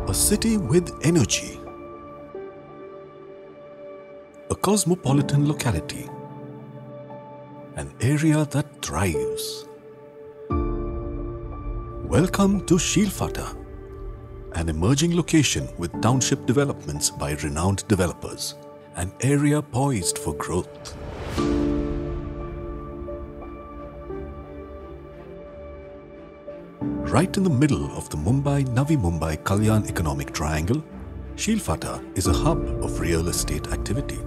A city with energy. A cosmopolitan locality. An area that thrives. Welcome to Shilphata, an emerging location with township developments by renowned developers. An area poised for growth. Right in the middle of the Navi Mumbai Kalyan economic triangle, Shilphata is a hub of real estate activity.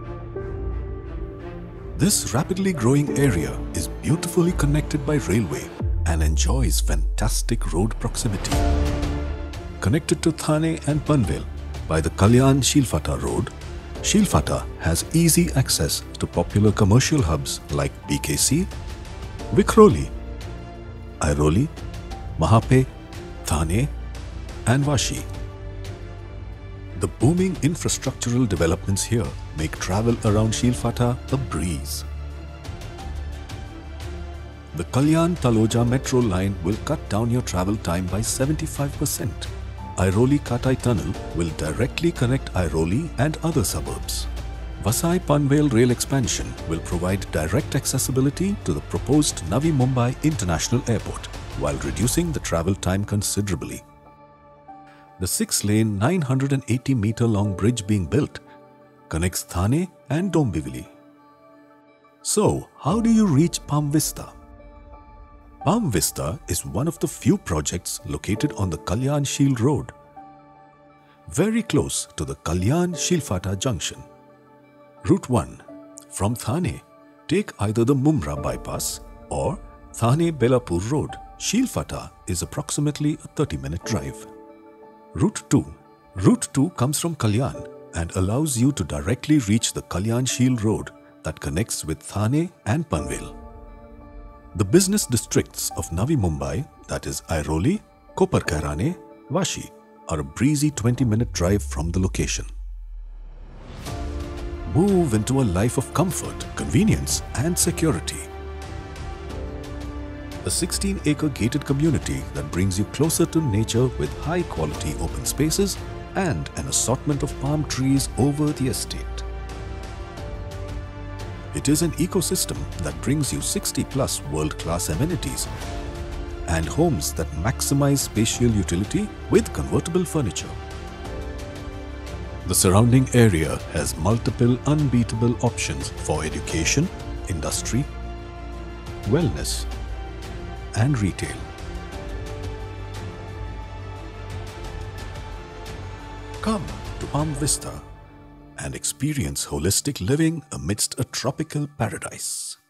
This rapidly growing area is beautifully connected by railway and enjoys fantastic road proximity. Connected to Thane and Panvel by the Kalyan-Shilphata road, Shilphata has easy access to popular commercial hubs like BKC, Vikhroli, Airoli, Mahape, Thane and Vashi. The booming infrastructural developments here make travel around Shilphata a breeze. The Kalyan-Taloja metro line will cut down your travel time by 75%. Airoli-Katai tunnel will directly connect Airoli and other suburbs. Vasai-Panvel rail expansion will provide direct accessibility to the proposed Navi Mumbai International Airport while reducing the travel time considerably. The 6-lane 980-meter-long bridge being built connects Thane and Dombivli. So, how do you reach Palm Vista? Palm Vista is one of the few projects located on the Kalyan-Shil road, very close to the Kalyan-Shilphata junction. Route 1. From Thane, take either the Mumra bypass or Thane-Belapur road. Shilphata is approximately a 30-minute drive. Route 2. Route 2 comes from Kalyan and allows you to directly reach the Kalyan-Shil road that connects with Thane and Panvel. The business districts of Navi Mumbai, that is Airoli, Koparkairane, Vashi, are a breezy 20-minute drive from the location. Move into a life of comfort, convenience and security. A 16-acre gated community that brings you closer to nature with high-quality open spaces and an assortment of palm trees over the estate. It is an ecosystem that brings you 60+ world-class amenities and homes that maximize spatial utility with convertible furniture. The surrounding area has multiple unbeatable options for education, industry, wellness, and retail. Come to Palm Vista and experience holistic living amidst a tropical paradise.